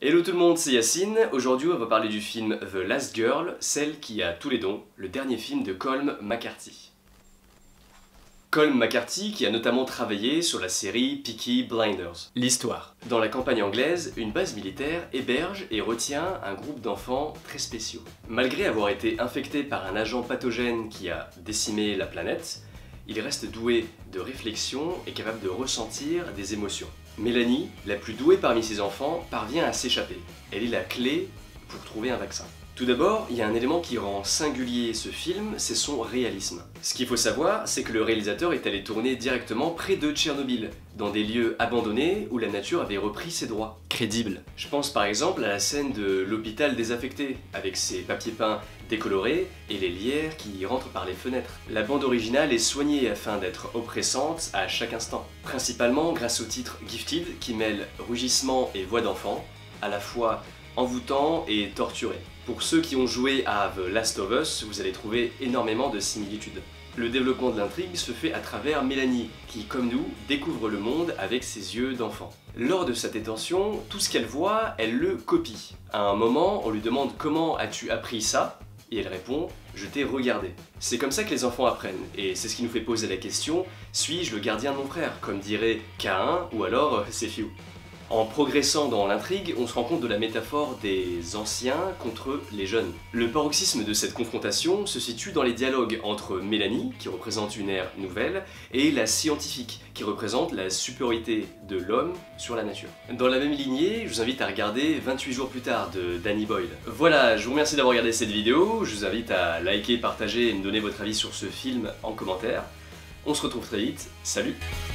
Hello tout le monde, c'est Yacine. Aujourd'hui on va parler du film The Last Girl, celle qui a tous les dons, le dernier film de Colm McCarthy. Colm McCarthy qui a notamment travaillé sur la série Peaky Blinders. L'histoire. Dans la campagne anglaise, une base militaire héberge et retient un groupe d'enfants très spéciaux. Malgré avoir été infecté par un agent pathogène qui a décimé la planète, il reste doué de réflexion et capable de ressentir des émotions. Mélanie, la plus douée parmi ses enfants, parvient à s'échapper. Elle est la clé pour trouver un vaccin. Tout d'abord, il y a un élément qui rend singulier ce film, c'est son réalisme. Ce qu'il faut savoir, c'est que le réalisateur est allé tourner directement près de Tchernobyl, dans des lieux abandonnés où la nature avait repris ses droits. Crédible. Je pense par exemple à la scène de l'hôpital désaffecté, avec ses papiers peints décolorés et les lierres qui rentrent par les fenêtres. La bande originale est soignée afin d'être oppressante à chaque instant. Principalement grâce au titre Gifted qui mêle rugissement et voix d'enfant, à la fois envoûtant et torturé. Pour ceux qui ont joué à The Last of Us, vous allez trouver énormément de similitudes. Le développement de l'intrigue se fait à travers Mélanie, qui, comme nous, découvre le monde avec ses yeux d'enfant. Lors de sa détention, tout ce qu'elle voit, elle le copie. À un moment, on lui demande « Comment as-tu appris ça ?» et elle répond « Je t'ai regardé ». C'est comme ça que les enfants apprennent, et c'est ce qui nous fait poser la question « Suis-je le gardien de mon frère ?» comme dirait Caïn ou alors Sephiou. En progressant dans l'intrigue, on se rend compte de la métaphore des anciens contre les jeunes. Le paroxysme de cette confrontation se situe dans les dialogues entre Mélanie, qui représente une ère nouvelle, et la scientifique, qui représente la supériorité de l'homme sur la nature. Dans la même lignée, je vous invite à regarder 28 jours plus tard de Danny Boyle. Voilà, je vous remercie d'avoir regardé cette vidéo, je vous invite à liker, partager et me donner votre avis sur ce film en commentaire. On se retrouve très vite, salut!